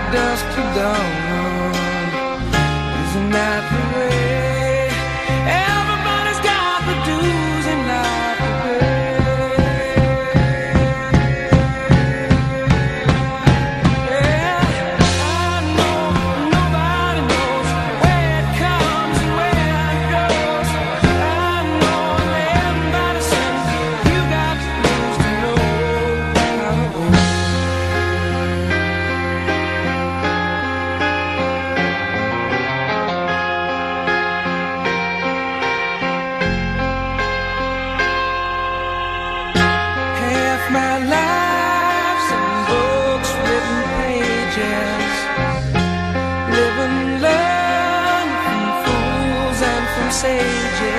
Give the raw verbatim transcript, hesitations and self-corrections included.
dusk to dawn. Isn't that the way? Everybody's got the dues in life to pay. Yeah, I know nobody knows where it comes and where it goes. I know everybody says you got the dues to know how to owe. Half my life's in books, written pages. Live and learn from fools and from sages.